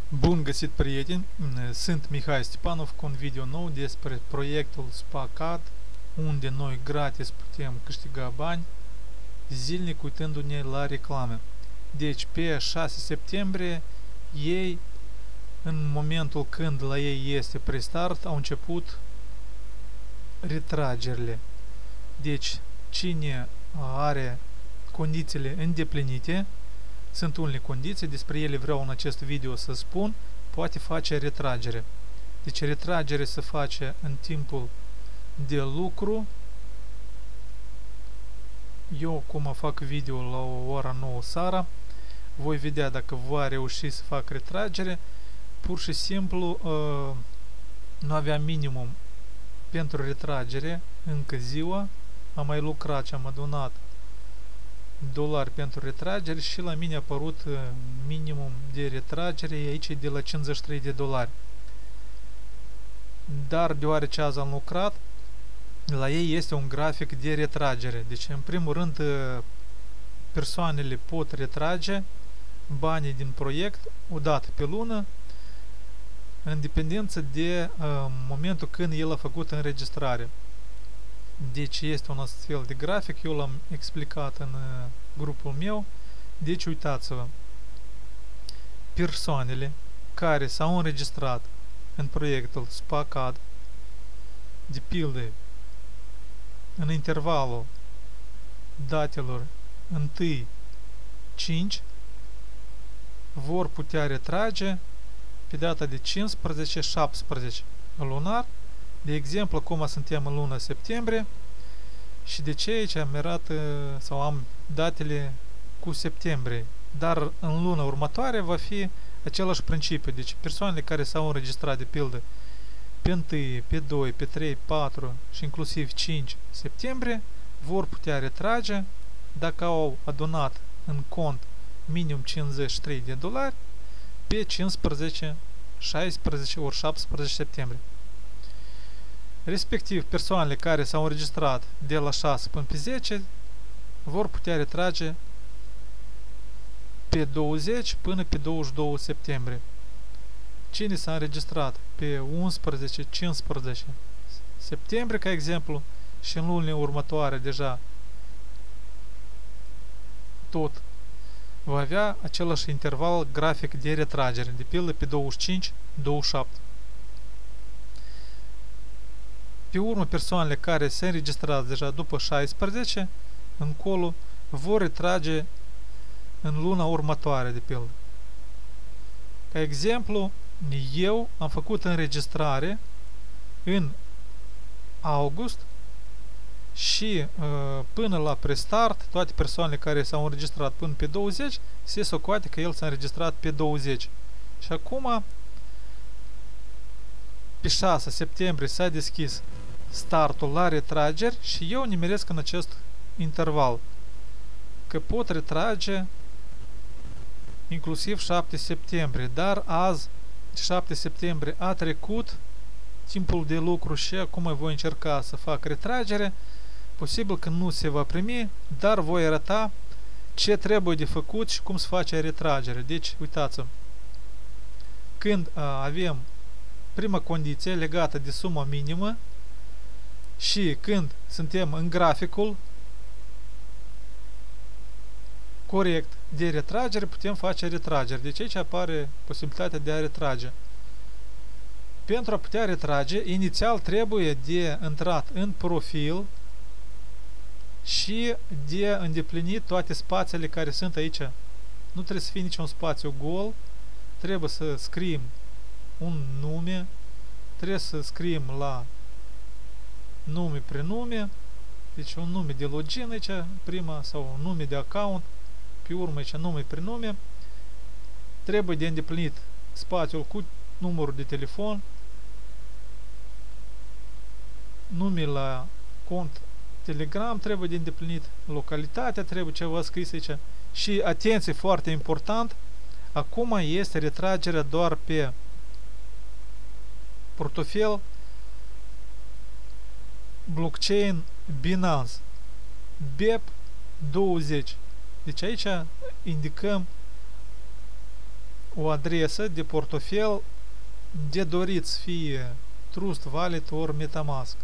Bun găsit, prieteni! Sunt Mihai Stepanov cu un video nou despre proiectul SpaCAD, unde noi gratis putem câștiga bani zilnic uitându-ne la reclame. Deci pe 6 septembrie ei, în momentul când la ei este prestart, au început retragerile. Deci cine are condițiile îndeplinite, sunt unele condiții, despre ele vreau în acest video să spun, poate face retragere. Deci retragere se face în timpul de lucru. Eu, cum fac video la o ora 9 seara, voi vedea dacă va reuși să fac retragere. Pur și simplu nu aveam minimum pentru retragere încă ziua. Am mai lucrat și am adunat dolari pentru retragere și la mine a apărut minimum de retragere aici de la 53 de dolari. Dar deoarece azi am lucrat, la ei este un grafic de retragere. Deci în primul rând persoanele pot retrage banii din proiect o dată pe lună, în dependență de momentul când el a făcut înregistrare. Deci este un astfel de grafic, eu l-am explicat în grupul meu. Deci uitați-vă, persoanele care s-au înregistrat în proiectul SpaCAD, de pildă în intervalul datelor 1-5, vor putea retrage pe data de 15-17 lunar. De exemplu, acum suntem în luna septembrie și de ce aici am arată sau am datele cu septembrie, dar în luna următoare va fi același principiu. Deci persoanele care s-au înregistrat de pildă pe 1, pe 2, pe 3, 4 și inclusiv 5 septembrie vor putea retrage dacă au adunat în cont minim 53 de dolari pe 15, 16 ori 17 septembrie. Respectiv, persoanele care s-au înregistrat de la 6 până pe 10 vor putea retrage pe 20 până pe 22 septembrie. Cine s-a înregistrat pe 11-15 septembrie, ca exemplu, și în lunile următoare deja tot va avea același interval grafic de retragere, de pildă pe 25-27. Pe urmă, persoanele care se înregistrează deja după 16 încolo vor retrage în luna următoare, de pildă. Ca exemplu, eu am făcut înregistrare în august și până la prestart, toate persoanele care s-au înregistrat până pe 20 se socoate că el s-a înregistrat pe 20. Și acum, pe 6 septembrie s-a deschis startul la retrageri și eu nimeresc în acest interval că pot retrage inclusiv 7 septembrie, dar azi 7 septembrie a trecut timpul de lucru și acum voi încerca să fac retragere. Posibil că nu se va primi, dar voi arăta ce trebuie de făcut și cum se face retragere. Deci, uitați-vă, când avem prima condiție legată de suma minimă și când suntem în graficul corect de retragere, putem face retragere. Deci aici apare posibilitatea de a retrage. Pentru a putea retrage, inițial trebuie de intrat în profil și de îndeplinit toate spațiile care sunt aici. Nu trebuie să fie niciun spațiu gol, trebuie să scriem un nume, trebuie să scriem la nume prenume, deci un nume de login aici, prima, sau un nume de account, pe urmă aici nume prenume, trebuie de îndeplinit spațiul cu numărul de telefon, nume la cont Telegram trebuie de îndeplinit, localitatea trebuie ceva scris aici și, atenție, foarte important, acum este retragerea doar pe portofel blockchain Binance BEP20. Deci aici indicăm o adresă de portofel de dorit să fie Trust Wallet ori MetaMask.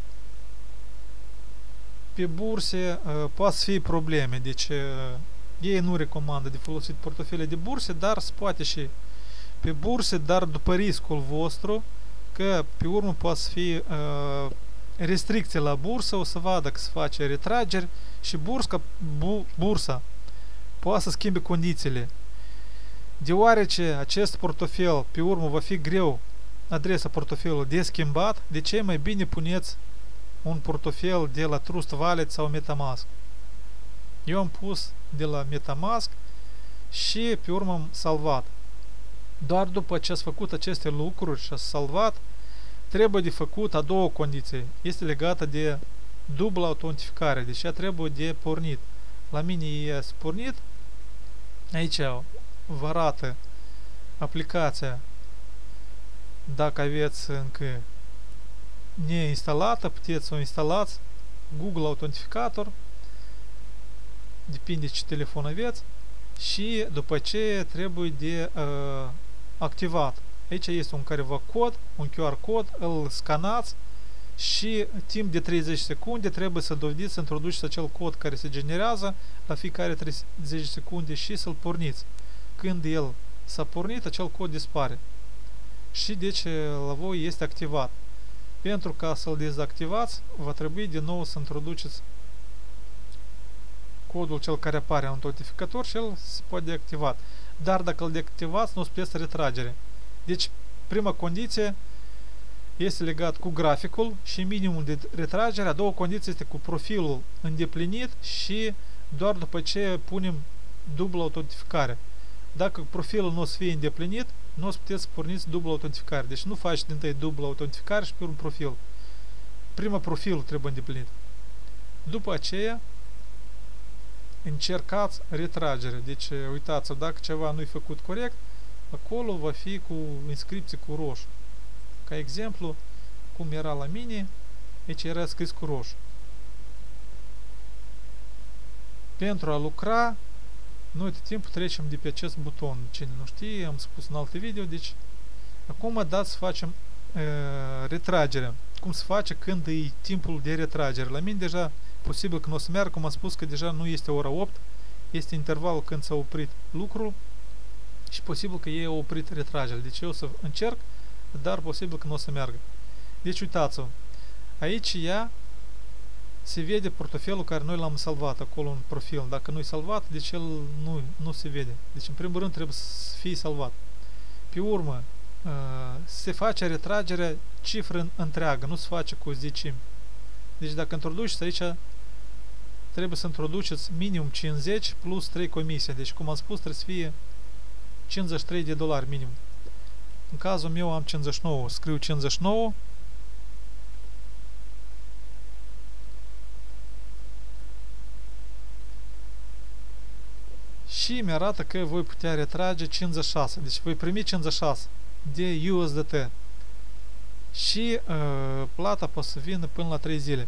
Pe burse poate să fie probleme, deci ei nu recomandă de folosit portofele de burse, dar se poate și pe burse, dar după riscul vostru, că pe urmă poate să fie restricție la bursă, o să vadă că se face retrageri și bursa poate să schimbe condițiile. Deoarece acest portofel pe urmă va fi greu adresa portofelului de schimbat, de ce mai bine puneți un portofel de la Trust Wallet sau MetaMask. Eu am pus de la MetaMask și pe urmă am salvat. Doar după ce ați făcut aceste lucruri și ați salvat, trebuie de făcut a doua condiție. Este legată de dubla autentificare, deci ea trebuie de pornit. La mine este pornit. Aici vă arată aplicația dacă aveți încă neinstalată, puteți să o instalați. Google Authenticator, depinde ce telefon aveți, și după ce trebuie de activat. Aici este un careva cod, un QR cod, îl scanați și timp de 30 secunde trebuie să dovediți să introduceți acel cod care se generează la fiecare 30 secunde și să-l porniți. Când el s-a pornit, acel cod dispare. Și deci la voi este activat. Pentru ca să-l dezactivați, va trebui din nou să introduceți codul cel care apare în autentificator și el se poate deactivat. Dar dacă îl deactivați, nu o să puteți retragere. Deci, prima condiție este legat cu graficul și minimul de retragere. A doua condiție este cu profilul îndeplinit și doar după ce punem dubla autentificare. Dacă profilul nu o să fie îndeplinit, nu o să puteți să porniți dubla autentificare. Deci nu faci din tăi dubla autentificare și pe un profil. Prima profilul trebuie îndeplinit. După aceea, încercați retragere. Deci, uitați-vă, dacă ceva nu e făcut corect, acolo va fi cu inscripție cu roșu. Ca exemplu, cum era la mine, aici era scris cu roșu. Pentru a lucra, noi tot timpul trecem de pe acest buton. Cine nu știe, am spus în alte video, deci acum dați să facem retragerea. Cum se face când e timpul de retragere. La mine deja posibil că nu o să meargă, cum am spus că deja nu este ora 8, este intervalul când s-a oprit lucrul și posibil că ei au oprit retragerea. Deci eu o să încerc, dar posibil că nu o să meargă. Deci uitați-vă, aici se vede portofelul care noi l-am salvat acolo în profil. Dacă nu e salvat, deci el nu se vede. Deci în primul rând trebuie să fie salvat. Pe urmă, se face retragerea cifră întreagă, nu se face cu zecimi. Deci dacă introduceți aici, trebuie să introduceți minimum 50 plus 3 comisie. Deci cum am spus, trebuie să fie $53 minim. În cazul meu am 59, scriu 59. Și mi arată că voi putea retrage 56. Deci voi primi 56 de USDT. Și plata poate să vină până la 3 zile.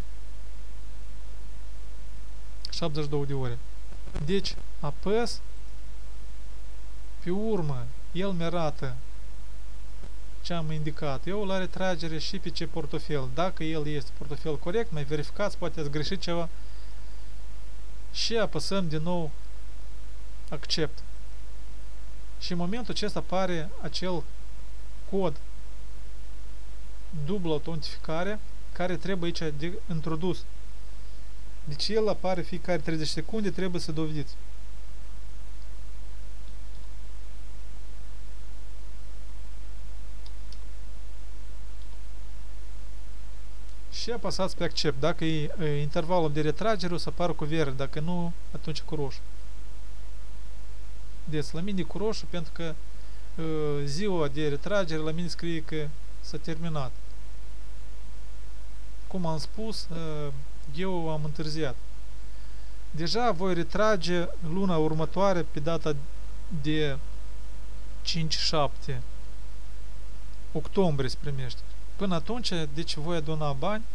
72 de ore. Deci apăs. Pe urmă, el mi arată ce am indicat eu la retragere și pe ce portofel. Dacă el este portofel corect, mai verificați, poate ați greșit ceva. Și apăsăm din nou accept. Și în momentul acesta apare acel cod dublu autentificare care trebuie aici de introdus. Deci el apare fiecare 30 secunde, trebuie să dovediți. Și apăsați pe accept. Dacă e intervalul de retragere, o să apară cu verde, dacă nu, atunci cu roșu. Deci la mine cu roșu pentru că ziua de retragere la mine scrie că s-a terminat. Cum am spus, eu am întârziat. Deja voi retrage luna următoare pe data de 5-7 octombrie se primește. Până atunci, deci voi aduna bani.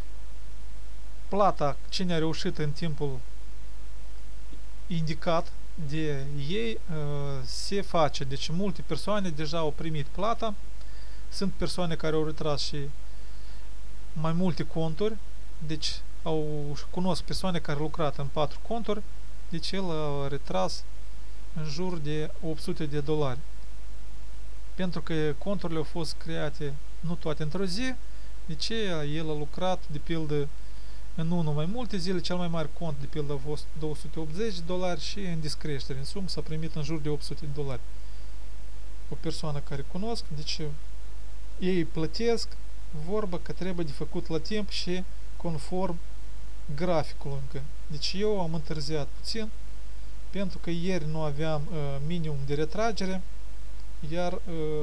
Plata, cine a reușit în timpul indicat, de ei se face. Deci multe persoane deja au primit plata. Sunt persoane care au retras și mai multe conturi. Deci cunosc persoane care au lucrat în 4 conturi. Deci el a retras în jur de $800. Pentru că conturile au fost create nu toate într-o zi. Deci el a lucrat, de pildă, în unul mai multe zile. Cel mai mare cont, de pildă, a fost $280 și în descreștere. În sumă s-a primit în jur de $800. O persoană care cunosc. Deci ei plătesc, vorba că trebuie de făcut la timp și conform graficul încă. Deci eu am întârziat puțin pentru că ieri nu aveam minimum de retragere, iar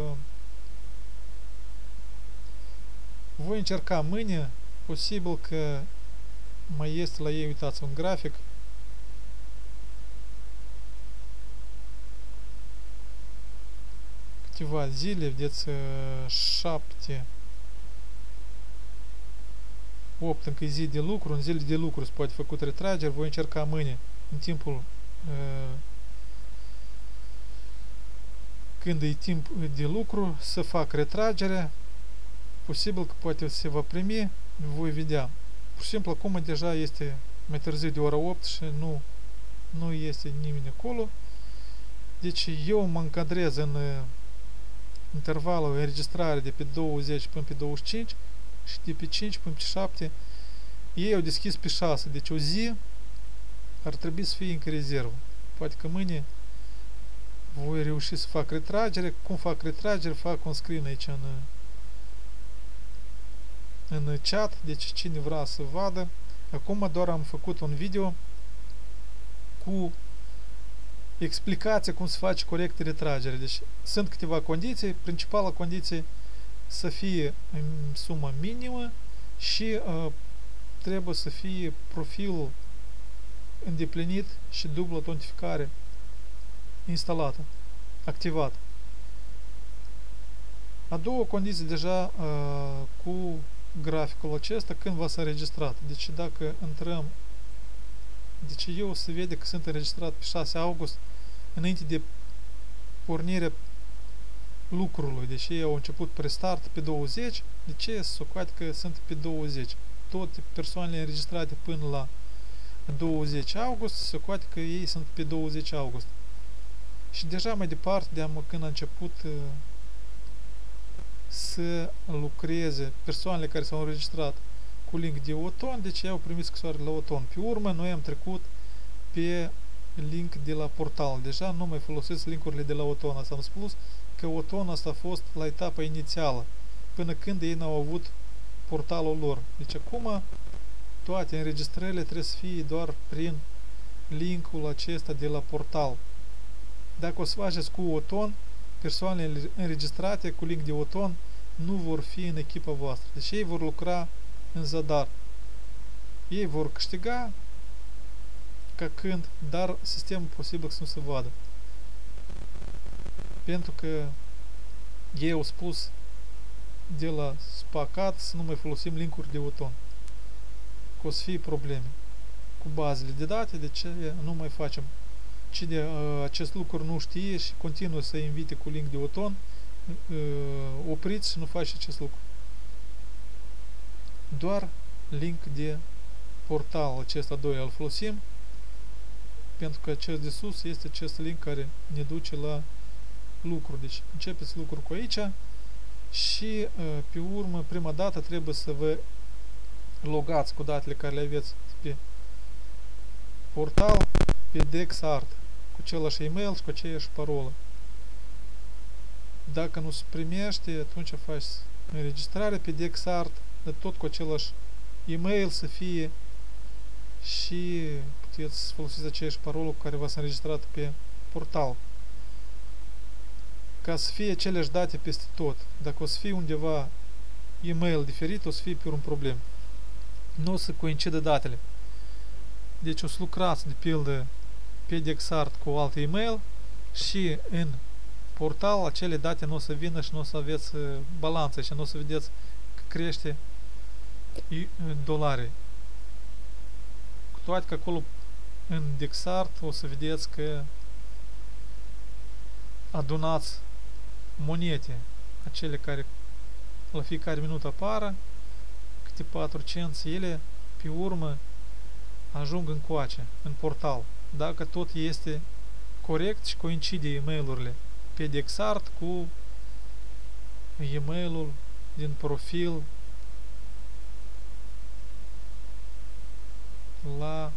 voi încerca mâine, posibil că mai este la ei, uitați, un grafic. Câteva zile, vedeți, 7, 8 încă e zi de lucru, în zile de lucru se poate făcut retrageri. Voi încerca mâine, în timpul când e timp de lucru, să fac retragere. Posibil că poate se va primi, voi vedea. Pur și simplu, acum deja este mai târziu de ora 8 și nu este nimeni acolo. Deci eu mă încadrez în intervalul înregistrare de pe 20 până pe 25 și de pe 5 până pe 7 ei au deschis pe 6. Deci o zi ar trebui să fie încă rezervă. Poate că mâine voi reuși să fac retragere. Cum fac retragere? Fac un screen aici în chat, deci cine vrea să vadă. Acum doar am făcut un video cu explicația cum se face corect retragere. Deci sunt câteva condiții. Principala condiție să fie în sumă minimă și trebuie să fie profilul îndeplinit și dublă autentificare instalată, activată. A doua condiție deja cu graficul acesta când v-ați înregistrat. Deci dacă intrăm, deci eu se vede că sunt înregistrat pe 6 august înainte de pornirea lucrului. Deci ei au început prestart pe 20. De ce se socoate că sunt pe 20? Toate persoanele înregistrate până la 20 august se socoate că ei sunt pe 20 august. Și deja mai departe, când a început să lucreze persoanele care s-au înregistrat cu link de Oton, deci ei au primit scrisoare la Oton. Pe urmă, noi am trecut pe link de la portal. Deja nu mai folosesc linkurile de la Oton. Asta am spus că Oton asta a fost la etapa inițială, până când ei n-au avut portalul lor. Deci acum toate înregistrările trebuie să fie doar prin linkul acesta de la portal. Dacă o să faceți cu Oton, persoanele înregistrate cu link de Oton nu vor fi în echipa voastră. Deci ei vor lucra în zadar. Ei vor câștiga ca când, dar sistemul posibil să nu se vadă. Pentru că ei au spus de la spacat să nu mai folosim linkuri de Oton. Că o să fie probleme cu bazele de date, de ce nu mai facem. Cine acest lucru nu știe și continuă să invite cu link de Oton, opriți și nu faci acest lucru. Doar link de portal acesta 2 îl folosim, pentru că acest de sus este acest link care ne duce la lucru. Deci începeți lucrul cu aici și pe urmă, prima dată trebuie să vă logați cu datele care le aveți pe portal, pe DexArt, cu același e-mail și cu aceeași parolă. Dacă nu se primește, atunci faci înregistrare pe DexArt, dar tot cu același e-mail să fie și puteți să folosiți aceeași parolă cu care v-ați înregistrat pe portal. Ca să fie aceleași date peste tot. Dacă o să fie undeva e-mail diferit, o să fie pe un problem. Nu o să coincidă datele. Deci o să lucrați, de pildă, pe DexArt cu alt e-mail și în portal acele date nu o să vină și nu o să aveți balanță și nu o să vedeți că crește dolari. Cu toate că acolo în DexArt o să vedeți că adunați monete, acele care la fiecare minut apară, câte 4 cenți, ele pe urmă ajung încoace, în portal. Dacă tot este corect și coincide e-mail-urile pe Dexart cu e-mailul din profil la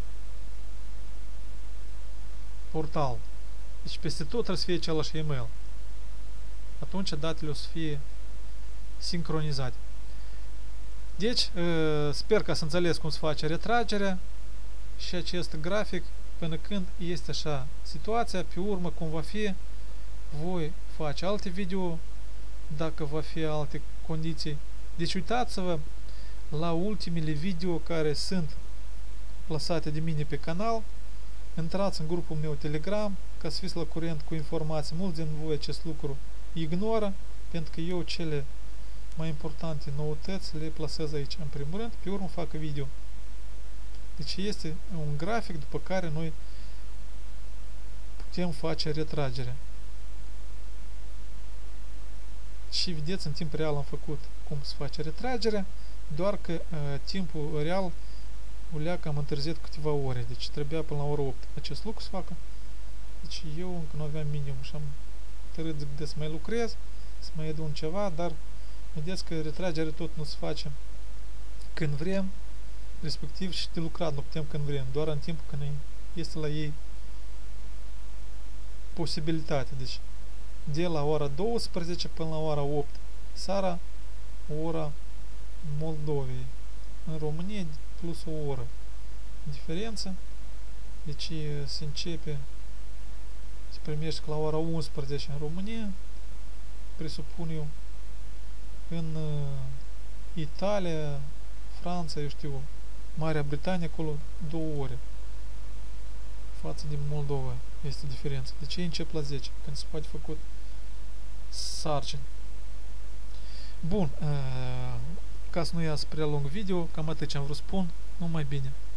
portal. Deci peste tot trebuie să fie același e-mail. Atunci datele o să fie sincronizate. Deci, sper că să înțeles cum se face retragerea și acest grafic până când este așa situația. Pe urmă, cum va fi, voi face alte video dacă va fi alte condiții. Deci uitați-vă la ultimele video care sunt plasate de mine pe canal. Intrați în grupul meu Telegram ca să fiți la curent cu informații. Mulți din voi acest lucru ignoră, pentru că eu cele mai importante noutăți le plasez aici în primul rând, pe urmă fac video. Deci este un grafic după care noi putem face retragerea. Și vedeți, în timp real am făcut cum se face retragerea, doar că timpul real uleacă am întârziat câteva ore, deci trebuia până la ora 8 acest lucru să facă. Deci eu încă nu aveam minim și am tărât de să mai lucrez, să mai adun ceva, dar vedeți că retragerea tot nu se face când vrem, respectiv și de lucrat nu putem când vrem, doar în timpul când este la ei posibilitate. Deci de la ora 12 până la ora 8 seara, ora Moldovei. În România plus o oră diferență. Deci se începe, se primește la ora 11 în România, presupun eu. În Italia, Franța, eu știu, Marea Britanie, acolo 2 ore față de Moldova este diferența. Deci ei încep la 10 când se poate făcut sarcini. Bun, ca să nu iasă prea lung video, cam atât ce am vrut să spun, numai bine.